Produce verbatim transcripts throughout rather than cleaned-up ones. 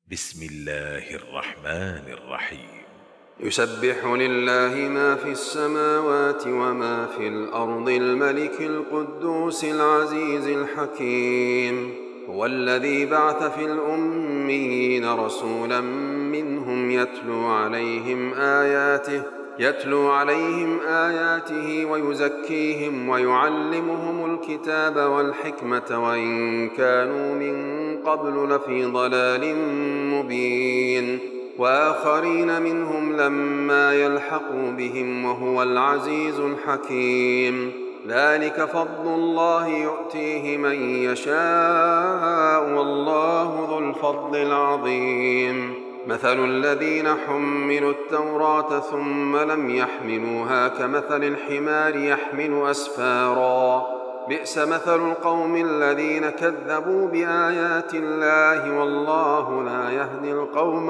بسم الله الرحمن الرحيم. يسبح لله ما في السماوات وما في الأرض الملك القدوس العزيز الحكيم. هو الذي بعث في الأميين رسولا منهم يتلو عليهم آياته يتلو عليهم آياته ويزكيهم ويعلمهم الكتاب والحكمة وإن كانوا من قبل لفي ضلال مبين. وآخرين منهم لما يلحقوا بهم وهو العزيز الحكيم. ذلك فضل الله يؤتيه من يشاء والله ذو الفضل العظيم. مثل الذين حملوا التوراة ثم لم يحملوها كمثل الحمار يحمل أسفارا بئس مثل القوم الذين كذبوا بآيات الله والله لا يهدي القوم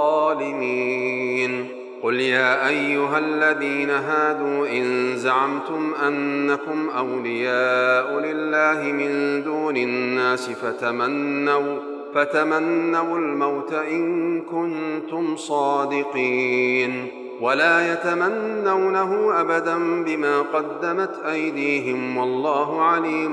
الظالمين. قل يا أيها الذين هادوا إن زعمتم أنكم أولياء لله من دون الناس فتمنوا فتمنوا الموت إن كنتم صادقين ولا يتمنونه أبدا بما قدمت أيديهم والله عليم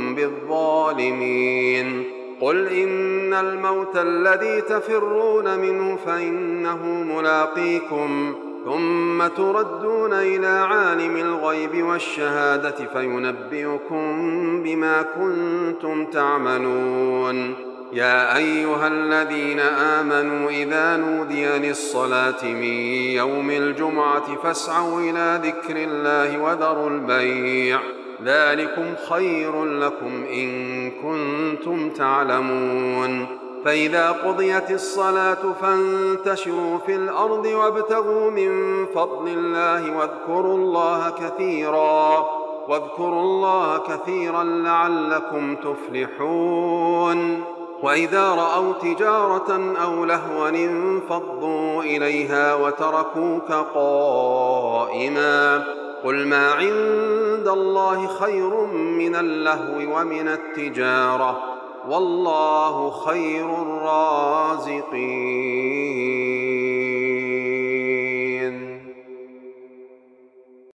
بالظالمين. قل إن الموت الذي تفرون منه فإنه ملاقيكم ثم تردون إلى عالم الغيب والشهادة فينبئكم بما كنتم تعملون. يا أيها الذين آمنوا إذا نودي للصلاة من يوم الجمعة فاسعوا إلى ذكر الله وذروا البيع ذلكم خير لكم إن كنتم تعلمون. فإذا قضيت الصلاة فانتشروا في الأرض وابتغوا من فضل الله واذكروا الله كثيرا واذكروا الله كثيرا لعلكم تفلحون. وإذا رأوا تجارة أو لهوا انفضوا إليها وتركوك قائما قل ما عند الله خير من اللهو ومن التجارة والله خير الرازقين.